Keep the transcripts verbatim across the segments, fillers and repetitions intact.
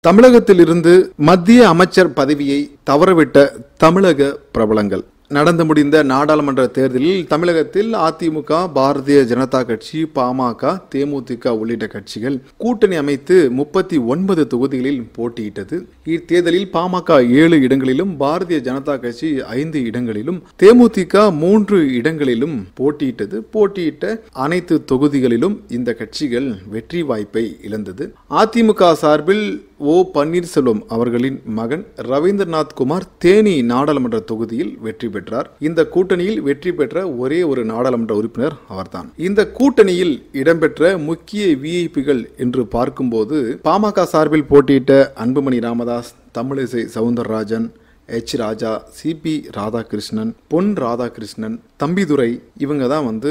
தமிழகத்திலிருந்து மத்திய அமைச்சர் பதவியை தவறவிட்ட தமிழக பிரபலங்கள். நடந்து முடிந்த நாடாளுமன்ற தேர்தலில் தமிழகத்தில் அதிமுக, பாரதிய ஜனதா கட்சி, பாமக, தேமுதிக உள்ளிட்ட கட்சிகள் கூட்டணி அமைத்து முப்பத்தி ஒன்பது தொகுதிகளில் போட்டியிட்டது. இத்தேர்தலில் பாமக ஏழு இடங்களிலும், பாரதிய ஜனதா கட்சி ஐந்து இடங்களிலும், தேமுதிக மூன்று இடங்களிலும் போட்டியிட்டது. போட்டியிட்ட அனைத்து தொகுதிகளிலும் இந்த கட்சிகள் வெற்றி வாய்ப்பை இழந்தது. அதிமுக சார்பில் ஓ பன்னீர்செல்வம் அவர்களின் மகன் ரவீந்திரநாத் குமார் தேனி நாடாளுமன்ற தொகுதியில் வெற்றி பெற்றார். இந்த கூட்டணியில் வெற்றி பெற்ற ஒரே ஒரு நாடாளுமன்ற உறுப்பினர் அவர்தான். இந்த கூட்டணியில் இடம்பெற்ற முக்கிய விஐபிகள் என்று பார்க்கும்போது பாமக சார்பில் போட்டியிட்ட Anbumani Ramadoss, Tamilisai Soundararajan, H Raja, C P Radhakrishnan, Pon Radhakrishnan, Thambidurai இவங்க தான் வந்து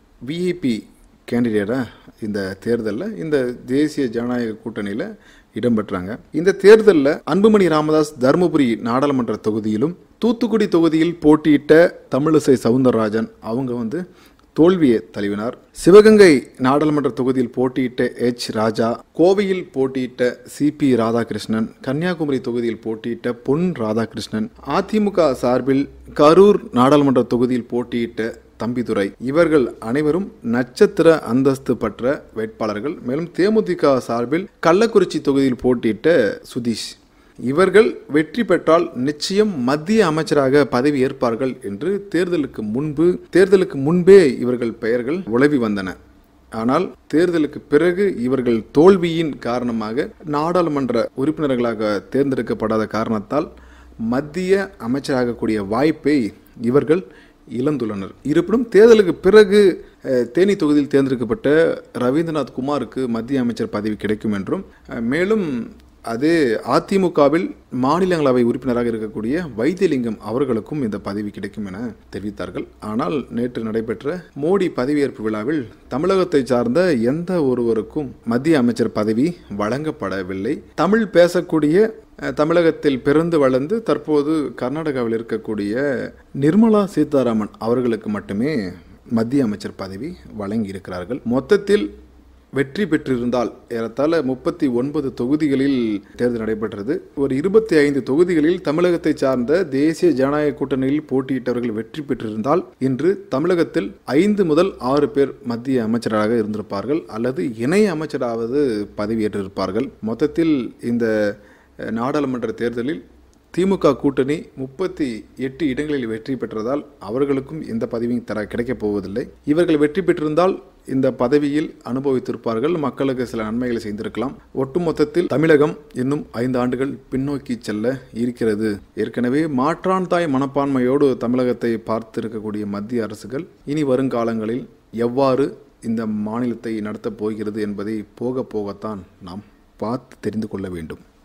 விஐபி கேண்டிடேட்டா இந்த தேர்தலில் இந்த தேசிய ஜனநாயக கூட்டணியில் இடம்பெற்றாங்க. இந்த தேர்தலில் அன்புமணி ராமதாஸ் தருமபுரி நாடாளுமன்ற தொகுதியிலும், தூத்துக்குடி தொகுதியில் போட்டியிட்ட தமிழிசை சவுந்தரராஜன் அவங்க வந்து தோல்வியை தழுவினார். சிவகங்கை நாடாளுமன்ற தொகுதியில் போட்டியிட்ட எச் ராஜா, கோவையில் போட்டியிட்ட சி பி ராதாகிருஷ்ணன், கன்னியாகுமரி தொகுதியில் போட்டியிட்ட பொன் ராதாகிருஷ்ணன், அதிமுக சார்பில் கரூர் நாடாளுமன்ற தொகுதியில் போட்டியிட்ட தம்பிதுரை இவர்கள் அனைவரும் நட்சத்திர அந்தஸ்து பெற்ற வேட்பாளர்கள். மேலும் தேமுதிக சார்பில் கள்ளக்குறிச்சி தொகுதியில் போட்டியிட்ட சுதீஷ் இவர்கள் வெற்றி பெற்றால் நிச்சயம் மத்திய அமைச்சராக பதவி ஏற்பார்கள் என்று தேர்தலுக்கு முன்பு தேர்தலுக்கு முன்பே இவர்கள் பெயர்கள் உலவி வந்தன. ஆனால் தேர்தலுக்கு பிறகு இவர்கள் தோல்வியின் காரணமாக நாடாளுமன்ற உறுப்பினர்களாக தேர்ந்தெடுக்கப்படாத காரணத்தால் மத்திய அமைச்சராகக்கூடிய வாய்ப்பை இவர்கள் இழந்துள்ளனர். இருப்பினும் தேர்தலுக்கு பிறகு தேனி தொகுதியில் தேர்ந்தெடுக்கப்பட்ட ரவீந்திரநாத் குமாருக்கு மத்திய அமைச்சர் பதவி கிடைக்கும் என்றும், மேலும் அதே அதிமுகவில் மாநிலங்களவை உறுப்பினராக இருக்கக்கூடிய வைத்தியலிங்கம் அவர்களுக்கும் இந்த பதவி கிடைக்கும் என தெரிவித்தார்கள். ஆனால் நேற்று நடைபெற்ற மோடி பதவியேற்பு விழாவில் தமிழகத்தை சார்ந்த எந்த ஒருவருக்கும் மத்திய அமைச்சர் பதவி வழங்கப்படவில்லை. தமிழ் பேசக்கூடிய தமிழகத்தில் பிறந்து வளர்ந்து தற்போது கர்நாடகாவில் இருக்கக்கூடிய நிர்மலா சீதாராமன் அவர்களுக்கு மட்டுமே மத்திய அமைச்சர் பதவி வழங்கி இருக்கிறார்கள். மொத்தத்தில் வெற்றி பெற்றிருந்தால் ஏறத்தாழ முப்பத்தி ஒன்பது தொகுதிகளில் தேர்தல் நடைபெற்றது. ஒரு இருபத்தி ஐந்து தொகுதிகளில் தமிழகத்தை சார்ந்த தேசிய ஜனநாயக கூட்டணியில் போட்டியிட்டவர்கள் வெற்றி பெற்றிருந்தால் இன்று தமிழகத்தில் ஐந்து முதல் ஆறு பேர் மத்திய அமைச்சராக இருந்திருப்பார்கள் அல்லது இணை அமைச்சராவது பதவியேற்றிருப்பார்கள். மொத்தத்தில் இந்த நாடாளுமன்ற தேர்தலில் திமுக கூட்டணி முப்பத்தி எட்டு இடங்களில் வெற்றி பெற்றதால் அவர்களுக்கும் இந்த பதவியும் தர கிடைக்கப் போவதில்லை. இவர்கள் வெற்றி பெற்றிருந்தால் இந்த பதவியில் அனுபவித்திருப்பார்கள், மக்களுக்கு சில நன்மைகளை செய்திருக்கலாம். ஒட்டுமொத்தத்தில் தமிழகம் இன்னும் ஐந்து ஆண்டுகள் பின்னோக்கி செல்ல இருக்கிறது. ஏற்கனவே மாற்றான் தாய் மனப்பான்மையோடு தமிழகத்தை பார்த்திருக்கக்கூடிய மத்திய அரசுகள் இனி வருங்காலங்களில் எவ்வாறு இந்த மாநிலத்தை நடத்தப் போகிறது என்பதை போக போகத்தான் நாம் பார்த்து தெரிந்து கொள்ள வேண்டும்.